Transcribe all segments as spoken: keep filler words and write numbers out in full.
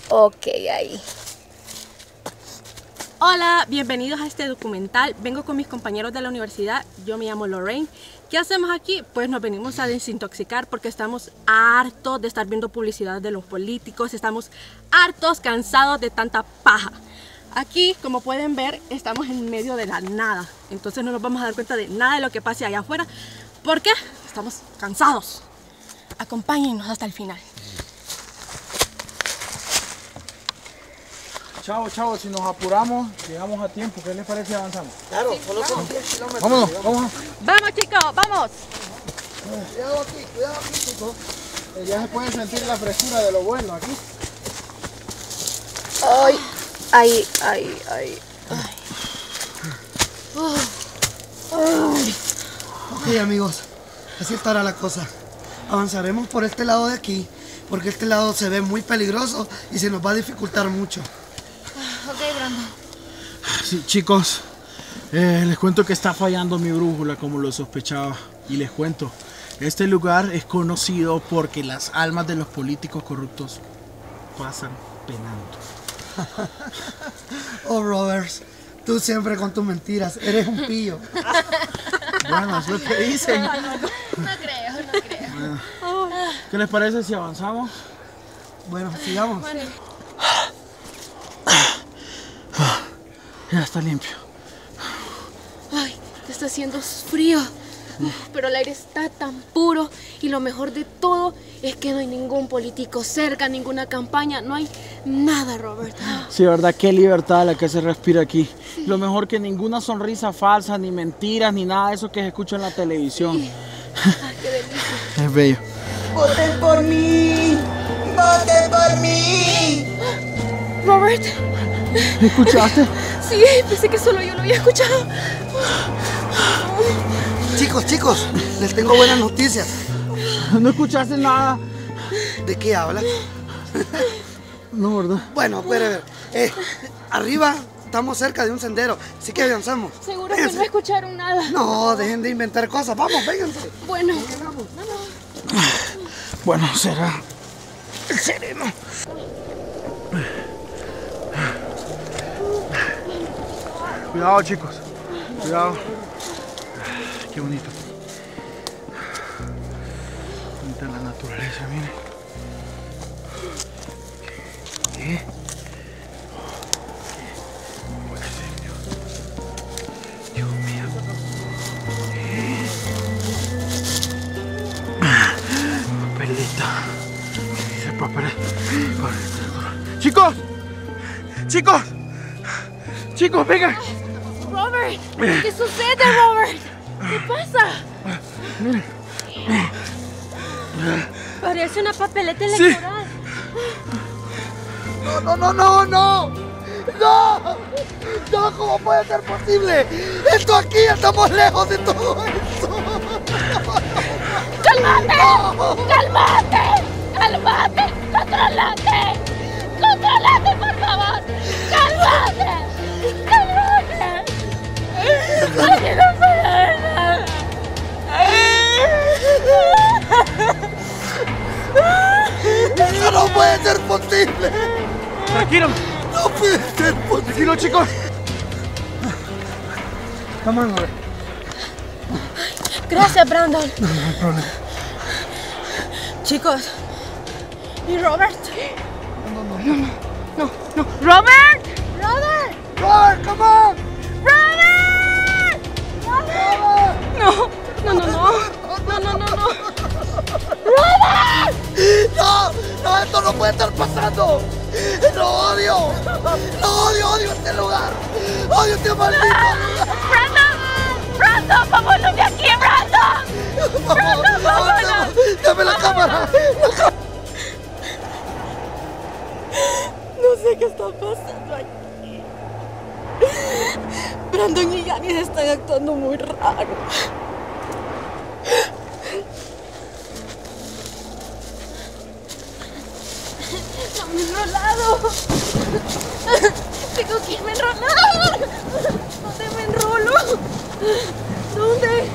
Ok, ahí. Hola, bienvenidos a este documental. Vengo con mis compañeros de la universidad. Yo me llamo Lorraine. ¿Qué hacemos aquí? Pues nos venimos a desintoxicar porque estamos hartos de estar viendo publicidad de los políticos. Estamos hartos, cansados de tanta paja. Aquí, como pueden ver, estamos en medio de la nada. Entonces no nos vamos a dar cuenta de nada de lo que pase allá afuera. ¿Por qué? Estamos cansados. Acompáñennos hasta el final. Chao, chao, si nos apuramos, llegamos a tiempo. ¿Qué les parece si avanzamos? Claro, solo son diez kilómetros. Vámonos, vamos. ¡Vamos, chicos! ¡Vamos! Cuidado aquí, cuidado aquí, chicos. Ya se puede sentir la frescura de lo bueno aquí. Ay, ay, ay, ay. Ay. Ok, amigos, así estará la cosa. Avanzaremos por este lado de aquí, porque este lado se ve muy peligroso y se nos va a dificultar mucho. Ok, Brandon. Sí, chicos, eh, les cuento que está fallando mi brújula como lo sospechaba. Y les cuento, este lugar es conocido porque las almas de los políticos corruptos pasan penando. Oh, Roberts, tú siempre con tus mentiras, eres un pillo. Bueno, es lo que dicen. No, no, no, no creo, no creo. Bueno, ¿qué les parece si avanzamos? Bueno, sigamos. Bueno. Ya está limpio. Ay, está haciendo frío, pero el aire está tan puro y lo mejor de todo es que no hay ningún político cerca, ninguna campaña, no hay nada, Robert. Sí, verdad, qué libertad la que se respira aquí. Sí. Lo mejor que ninguna sonrisa falsa, ni mentiras, ni nada de eso que se escucha en la televisión. Sí. Ay, qué delicia. Es bello. ¡Voten por mí! ¡Voten por mí! Robert. ¿Escuchaste? Sí, pensé que solo yo lo había escuchado. Chicos, chicos, les tengo buenas noticias. ¿No escuchaste nada? ¿De qué hablas? No, ¿verdad? Bueno, puede ver. Eh, arriba estamos cerca de un sendero, así que avanzamos. Seguro que no escucharon nada. No, dejen de inventar cosas. Vamos, vénganse. Bueno, vamos. Bueno, será el sereno. Cuidado, chicos. Cuidado. Qué bonito. Bonita la naturaleza, miren. ¿Qué? ¿Cómo puede ser, Dios? Dios mío. Papelita. ¿Qué dice papel? ¡Chicos! ¡Chicos! ¡Chicos, vengan! Robert, ¿qué sucede, Robert? ¿Qué pasa? Miren. Parece una papeleta electoral. No, no, no, no, no. No. No, ¿cómo puede ser posible? Esto aquí, estamos lejos de todo esto. ¡Cálmate! No. ¡Cálmate! ¡Cálmate! ¡Contrólate! ¡Contrólate, por favor! ¡Cálmate! ¡Cálmate! ¡Aquí no puede haber nada! Eso no puede ser posible. Tranquilo. No puede ser posible. Tranquilo, chicos. Vamos a ver. Gracias, Brandon. No, no hay problema. Chicos. ¿Y Robert? No, no, no. No, no. ¡Robert! ¡Robert! Robert, come on. ¡Robert! ¡Robert! No, no, no, no. No, no, no, no. ¡Robert! No, no, esto no puede estar pasando. Lo odio. Lo odio, odio este lugar. Odio este maldito lugar. ¡Brandon! ¡Brandon! ¡Vámonos de aquí, Brandon! Vamos, ¡Brandon, vámonos! Dame la cámara. No sé qué está pasando aquí. Brandon y Yanis están actuando muy raro. ¡No me he enrolado! ¡Tengo que irme a enrolar! ¿Dónde me enrolo? ¿Dónde?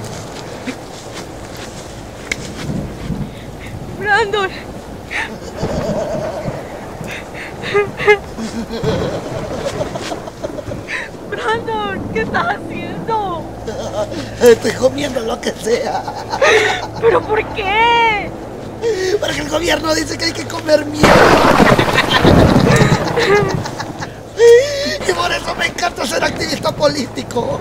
Brandon. Brandon, ¿qué estás haciendo? Estoy comiendo lo que sea. ¿Pero por qué? Porque el gobierno dice que hay que comer mierda. Y por eso me encanta ser activista político.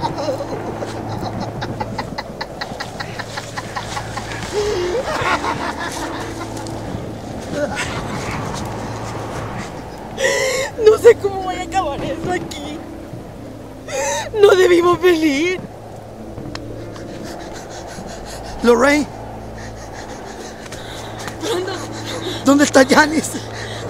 No sé cómo voy a acabar eso aquí. No debimos venir. Lorraine. ¿Dónde está Janice?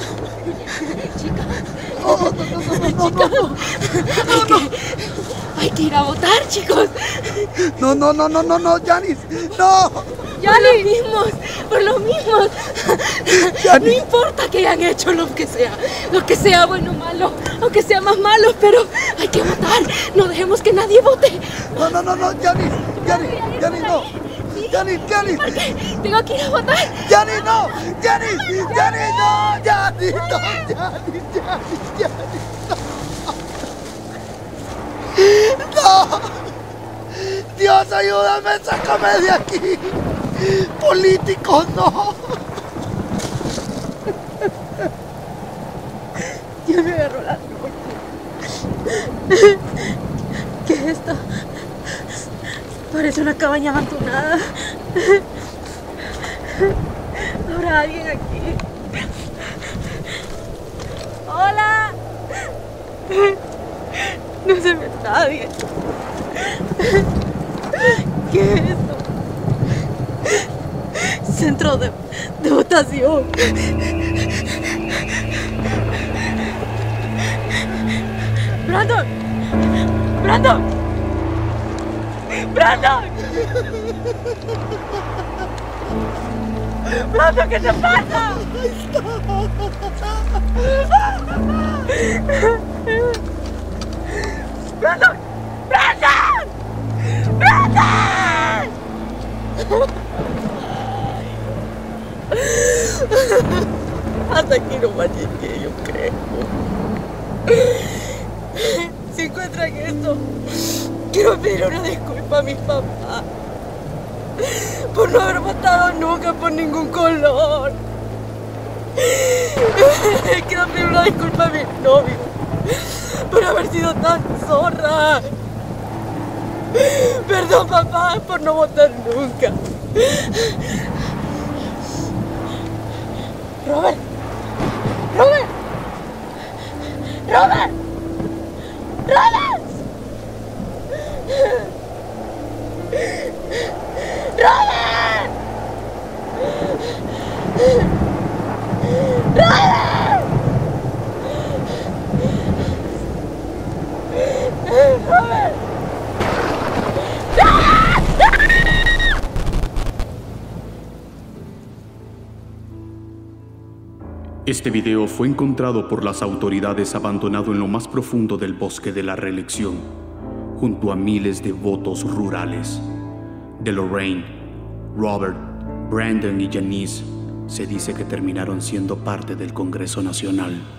Oh, no, no, no, no, no, no. Hay que, hay que ir a votar, chicos. No, no, no, no, no, no, Janice. No. Ya los mismos, por los mismos. Ya No ni- importa que hayan hecho lo que sea, lo que sea bueno o malo, aunque sea más malo, pero hay que votar. No dejemos que nadie vote. No, no, no, no, Janice. Janice, Janice, no. Janice, Janice. Tengo que ir a votar. Janice, no. Janice, Janice, no. Janice, no. Janice, Janice, Janice, no. No. Dios, ayúdame, sácame de aquí. Políticos, no. Ya me agarró la ¿Qué es esto? Parece una cabaña abandonada. ¿Habrá alguien aquí? ¡Hola! No se ve nadie. ¿Qué es esto? Centro de, de votación. Brandon. Brandon. Brandon. Brandon, ¿qué te pasa? Brandon. Brandon. Brandon. Hasta aquí no más llegué, yo creo. Si encuentran esto, quiero pedir una disculpa a mis papás por no haber votado nunca por ningún color. Quiero pedir una disculpa a mi novio por haber sido tan zorra. Perdón, papá, por no votar nunca. Robert. Robert. Robert. Robert. Robert. Robert. Robert. Este video fue encontrado por las autoridades abandonado en lo más profundo del bosque de la reelección, junto a miles de votos rurales. De Lorraine, Robert, Brandon y Janice se dice que terminaron siendo parte del Congreso Nacional.